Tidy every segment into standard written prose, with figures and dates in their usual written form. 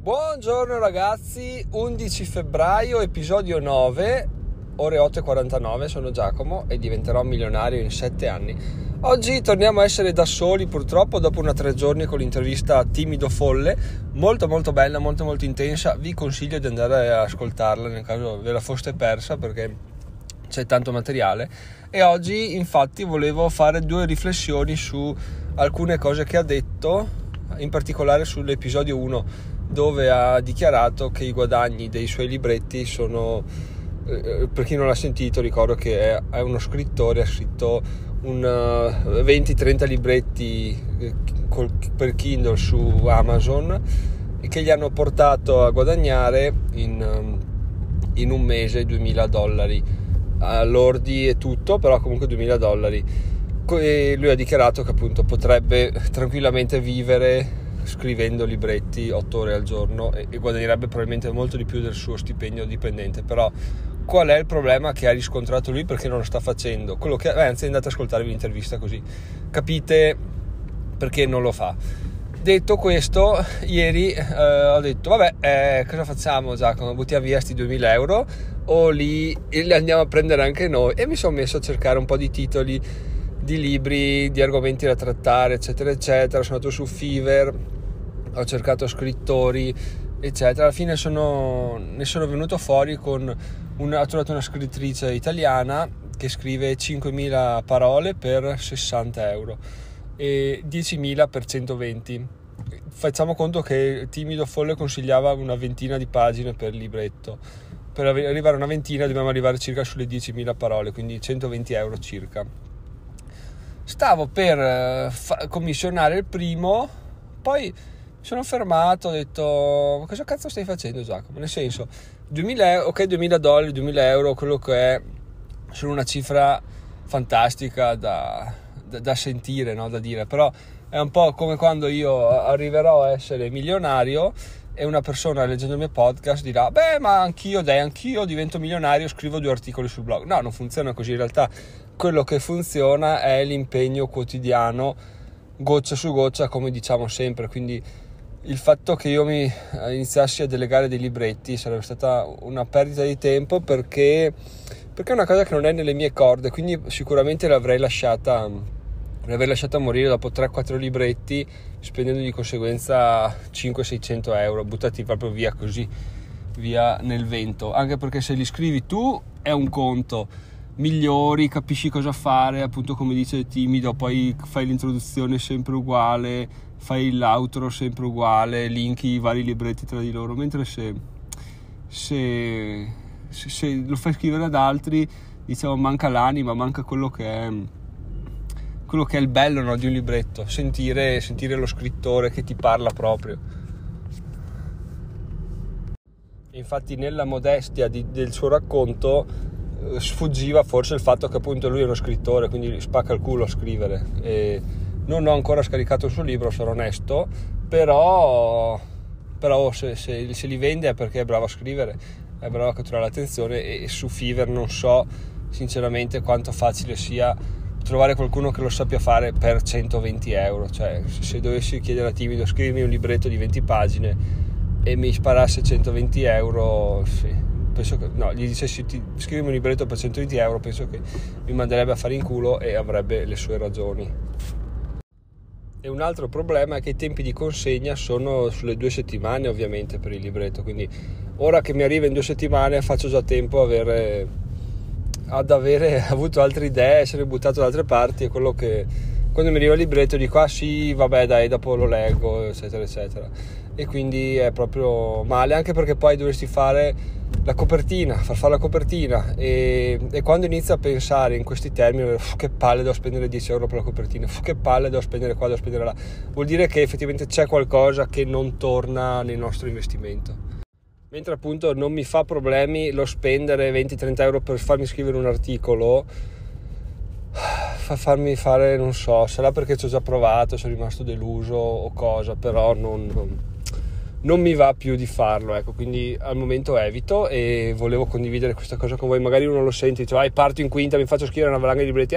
Buongiorno ragazzi, 11 febbraio, episodio 9, ore 8:49, sono Giacomo e diventerò milionario in 7 anni. Oggi torniamo a essere da soli purtroppo dopo una 3 giorni con l'intervista Timido Folle, molto bella, molto intensa. Vi consiglio di andare a ascoltarla nel caso ve la foste persa perché c'è tanto materiale. E oggi infatti volevo fare 2 riflessioni su alcune cose che ha detto, in particolare sull'episodio 1, dove ha dichiarato che i guadagni dei suoi libretti sono, per chi non l'ha sentito ricordo che è uno scrittore, ha scritto 20-30 libretti per Kindle su Amazon e che gli hanno portato a guadagnare in un mese $2.000 lordi e tutto, però comunque $2.000. E lui ha dichiarato che appunto potrebbe tranquillamente vivere scrivendo libretti 8 ore al giorno e guadagnerebbe probabilmente molto di più del suo stipendio dipendente. Però qual è il problema che ha riscontrato lui? Perché non lo sta facendo quello che anzi andate ad ascoltarvi l'intervista così capite perché non lo fa. Detto questo, ieri ho detto vabbè, cosa facciamo Giacomo? Buttiamo via sti €2.000 o li andiamo a prendere anche noi? E mi sono messo a cercare un po' di titoli di libri, di argomenti da trattare, eccetera eccetera. Sono andato su Fiverr, ho cercato scrittori eccetera. Alla fine ne sono venuto fuori con ho trovato una scrittrice italiana che scrive 5.000 parole per €60 e 10.000 per 120. Facciamo conto che Timido Folle consigliava una ventina di pagine per libretto. Per arrivare a una ventina dobbiamo arrivare circa sulle 10.000 parole, quindi €120 circa. Stavo per commissionare il primo, poi mi sono fermato, ho detto ma cosa cazzo stai facendo Giacomo? Nel senso, $2.000, ok, $2.000, €2.000, quello che è, sono una cifra fantastica da sentire, no? Da dire, però è un po' come quando io arriverò a essere milionario e una persona leggendo il mio podcast dirà ma anch'io divento milionario, scrivo 2 articoli sul blog. No, non funziona così. In realtà quello che funziona è l'impegno quotidiano, goccia su goccia, come diciamo sempre. Quindi il fatto che io mi iniziassi a delegare dei libretti sarebbe stata una perdita di tempo perché è una cosa che non è nelle mie corde, quindi sicuramente l'avrei lasciata morire dopo 3-4 libretti, spendendo di conseguenza €500-600 buttati proprio via così, via nel vento. Anche perché se li scrivi tu è un conto, migliori, capisci cosa fare, appunto come dice Timido, poi fai l'introduzione sempre uguale, fai l'outro sempre uguale, linki i vari libretti tra di loro, mentre se lo fai scrivere ad altri, diciamo, manca l'anima, manca quello che è il bello, no, di un libretto, sentire lo scrittore che ti parla proprio. Infatti nella modestia del suo racconto sfuggiva forse il fatto che appunto lui è uno scrittore, quindi spacca il culo a scrivere. E non ho ancora scaricato il suo libro, sarò onesto, però se li vende è perché è bravo a scrivere, è bravo a catturare l'attenzione. E su Fiverr non so sinceramente quanto facile sia trovare qualcuno che lo sappia fare per €120. Cioè, se dovessi chiedere a Timido scrivimi un libretto di 20 pagine e mi sparasse €120, sì, penso che no, gli dicessi scrivimi un libretto per €120, penso che mi manderebbe a fare in culo e avrebbe le sue ragioni. E un altro problema è che i tempi di consegna sono sulle 2 settimane ovviamente per il libretto, quindi ora che mi arriva in 2 settimane faccio già tempo ad avere avuto altre idee, essere buttato da altre parti. È quello che quando mi arriva il libretto dico sì vabbè dai, dopo lo leggo eccetera eccetera, e quindi è proprio male, anche perché poi dovresti fare la copertina, far fare la copertina e quando inizio a pensare in questi termini, che palle, devo spendere €10 per la copertina, che palle, devo spendere qua, devo spendere là, vuol dire che effettivamente c'è qualcosa che non torna nel nostro investimento. Mentre appunto non mi fa problemi lo spendere €20-30 per farmi scrivere un articolo, farmi fare, non so, sarà perché ci ho già provato, sono rimasto deluso o cosa, però non mi va più di farlo, ecco. Quindi al momento evito, e volevo condividere questa cosa con voi. Magari uno lo sente, dice parto in quinta, mi faccio scrivere una valanga di libretti,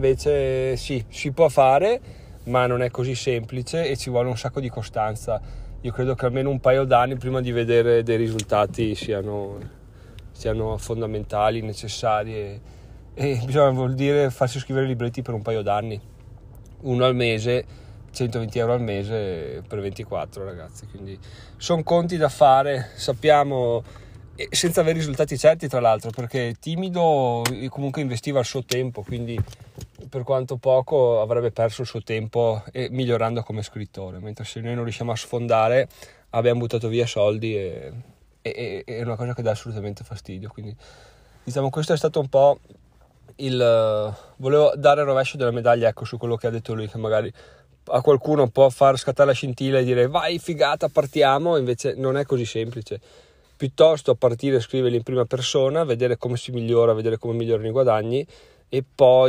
invece sì, si può fare, ma non è così semplice e ci vuole un sacco di costanza. io credo che almeno un paio d'anni prima di vedere dei risultati siano fondamentali, necessari, e vuol dire farsi scrivere libretti per un paio d'anni, uno al mese, 120 euro al mese per 24, ragazzi. Quindi sono conti da fare, sappiamo, senza avere risultati certi, tra l'altro, perché Timido comunque investiva il suo tempo, quindi per quanto poco avrebbe perso il suo tempo migliorando come scrittore, mentre se noi non riusciamo a sfondare abbiamo buttato via soldi e è una cosa che dà assolutamente fastidio. Quindi diciamo questo è stato un po' volevo dare il rovescio della medaglia, ecco, su quello che ha detto lui, che magari a qualcuno può far scattare la scintilla e dire vai figata partiamo, invece non è così semplice. Piuttosto partire, scriverli in prima persona, vedere come si migliora, vedere come migliorano i guadagni e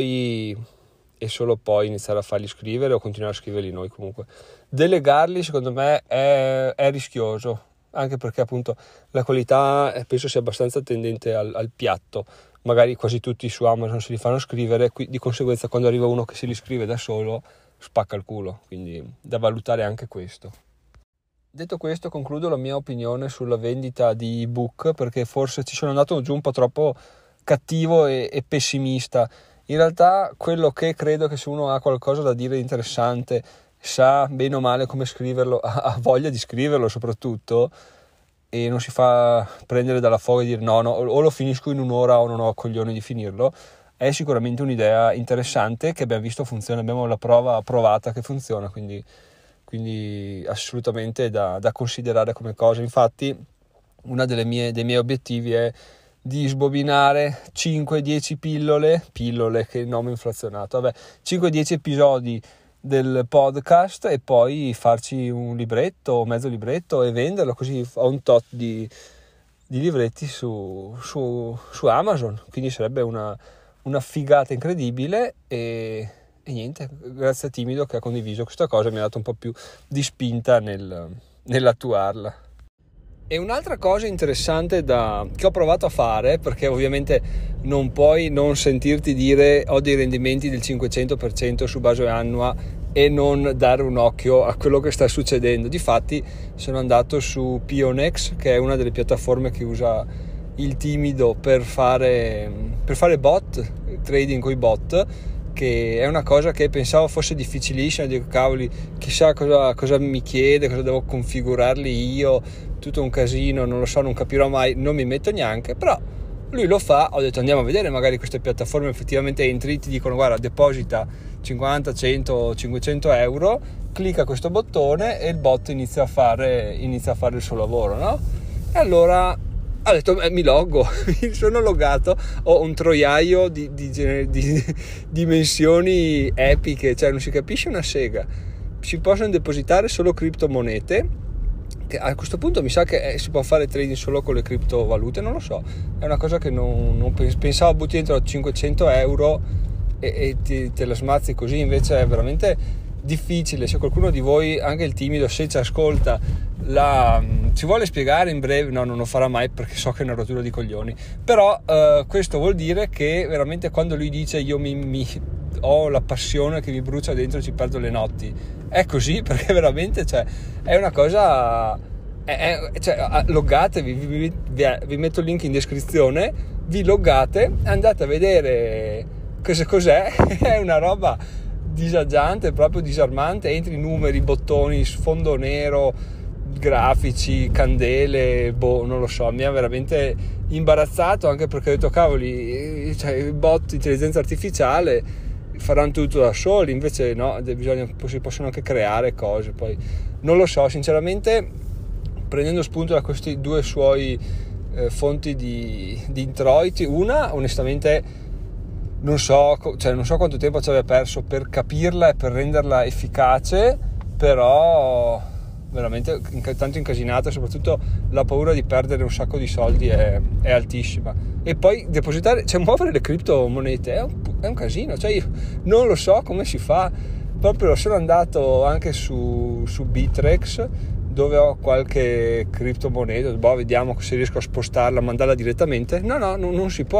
solo poi iniziare a farli scrivere o continuare a scriverli noi. Comunque delegarli secondo me è rischioso, anche perché appunto la qualità penso sia abbastanza tendente al piatto. Magari quasi tutti su Amazon se li fanno scrivere, di conseguenza quando arriva uno che se li scrive da solo spacca il culo, quindi da valutare anche questo. Detto questo, concludo la mia opinione sulla vendita di ebook, perché forse ci sono andato giù un po' troppo cattivo e pessimista. In realtà quello che credo, che se uno ha qualcosa da dire interessante, sa bene o male come scriverlo, ha voglia di scriverlo soprattutto, e non si fa prendere dalla foga e dire no, o lo finisco in un'ora o non ho coglioni di finirlo, è sicuramente un'idea interessante che abbiamo visto funziona, abbiamo la prova provata che funziona, quindi assolutamente da considerare come cosa. Infatti una dei miei obiettivi è di sbobinare 5-10 pillole, che nome inflazionato, 5-10 episodi del podcast e poi farci un libretto o mezzo libretto e venderlo, così ho un tot di libretti su Amazon, quindi sarebbe una figata incredibile. E niente, grazie a Timido che ha condiviso questa cosa, mi ha dato un po' più di spinta nell'attuarla. E un'altra cosa interessante che ho provato a fare, perché ovviamente non puoi non sentirti dire ho dei rendimenti del 500% su base annua e non dare un occhio a quello che sta succedendo. Difatti sono andato su Pionex, che è una delle piattaforme che usa il Timido per fare bot, trading con i bot, che è una cosa che pensavo fosse difficilissima. Dico cavoli, chissà cosa mi chiede, cosa devo configurarli io, tutto un casino, non lo so, non capirò mai, non mi metto neanche, però lui lo fa. Ho detto andiamo a vedere, magari queste piattaforme effettivamente entri, ti dicono guarda deposita 50, 100, 500 euro, clicca questo bottone e il bot inizia a fare il suo lavoro, no? E allora ho detto mi loggo, mi sono loggato, ho un troiaio di dimensioni epiche, cioè non si capisce una sega. Si possono depositare solo criptomonete, che a questo punto mi sa che si può fare trading solo con le criptovalute, non lo so, è una cosa che non pensavo butti dentro 500 euro e te la smazzi così, invece è veramente difficile. Se qualcuno di voi, anche il Timido, se ci ascolta, ci vuole spiegare in breve, no, non lo farà mai perché so che è una rottura di coglioni, però questo vuol dire che veramente quando lui dice io ho la passione che mi brucia dentro, ci perdo le notti, è così, perché veramente è una cosa, loggatevi, vi metto il link in descrizione, vi loggate, andate a vedere cos'è, è una roba disagiante, proprio disarmante. Entri numeri, bottoni, sfondo nero, grafici, candele, non lo so, mi ha veramente imbarazzato, anche perché ho detto cavoli, i bot, intelligenza artificiale faranno tutto da soli, invece no, si possono anche creare cose. Poi non lo so, sinceramente, prendendo spunto da questi due suoi fonti di introiti, una onestamente non so quanto tempo ci aveva perso per capirla e per renderla efficace, però veramente tanto incasinata, soprattutto la paura di perdere un sacco di soldi è altissima. E poi depositare, muovere le criptomonete è un casino, io non lo so come si fa. Proprio sono andato anche su Bittrex, dove ho qualche criptomoneta, vediamo se riesco a spostarla, a mandarla direttamente. No, non si può,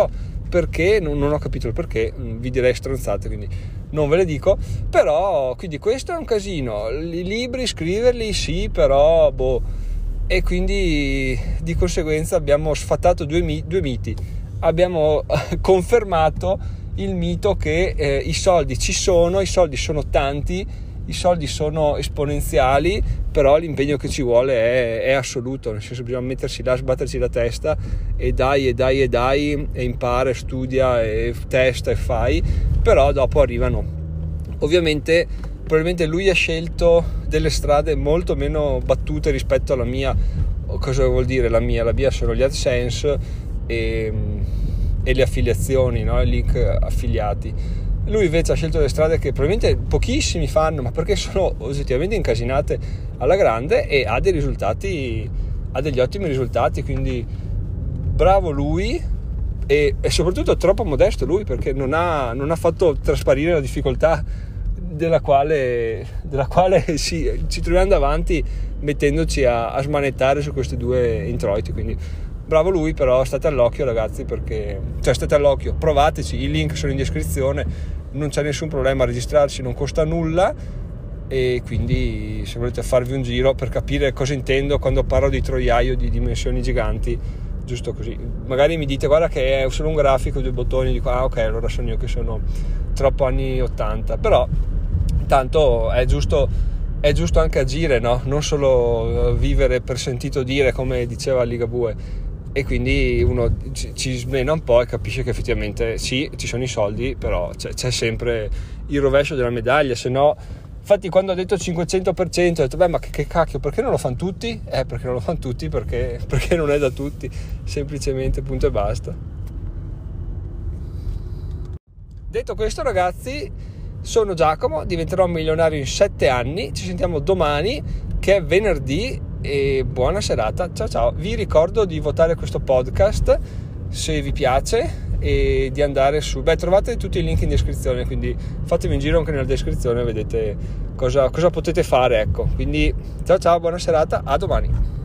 perché, non ho capito il perché, vi direi stronzate, quindi non ve le dico. Però quindi questo è un casino, i libri scriverli sì, però e quindi di conseguenza abbiamo sfatato due miti. Abbiamo confermato il mito che i soldi ci sono, i soldi sono tanti, i soldi sono esponenziali, però l'impegno che ci vuole è assoluto, nel senso bisogna mettersi là, sbatterci la testa e dai e impara, studia e testa e fai, però dopo arrivano. Ovviamente probabilmente lui ha scelto delle strade molto meno battute rispetto alla mia. Cosa vuol dire la mia? La mia sono gli AdSense e le affiliazioni, no? I link affiliati. Lui invece ha scelto delle strade che probabilmente pochissimi fanno, ma perché sono oggettivamente incasinate alla grande, e ha degli ottimi risultati, quindi bravo lui, e soprattutto troppo modesto lui, perché non ha fatto trasparire la difficoltà della quale ci troviamo davanti, mettendoci a smanettare su questi due introiti. Quindi bravo lui, però state all'occhio ragazzi, perché state all'occhio, provateci, i link sono in descrizione, non c'è nessun problema a registrarsi, non costa nulla, e quindi se volete farvi un giro per capire cosa intendo quando parlo di troiaio di dimensioni giganti, giusto così, magari mi dite guarda che è solo un grafico, 2 bottoni, dico ok, allora sono io che sono troppo anni 80, però tanto è giusto anche agire, no? Non solo vivere per sentito dire, come diceva Ligabue, e quindi uno ci smena un po' e capisce che effettivamente sì, ci sono i soldi, però c'è sempre il rovescio della medaglia, se no. Infatti quando ho detto 500% ho detto beh, ma che cacchio, perché non lo fanno tutti? Perché non lo fanno tutti, perché non è da tutti, semplicemente, punto e basta. Detto questo ragazzi, sono Giacomo, diventerò milionario in 7 anni, ci sentiamo domani che è venerdì, e buona serata, ciao. Vi ricordo di votare questo podcast se vi piace e di andare trovate tutti i link in descrizione, quindi fatevi un giro anche nella descrizione, vedete cosa potete fare, ecco. Quindi ciao, buona serata, a domani.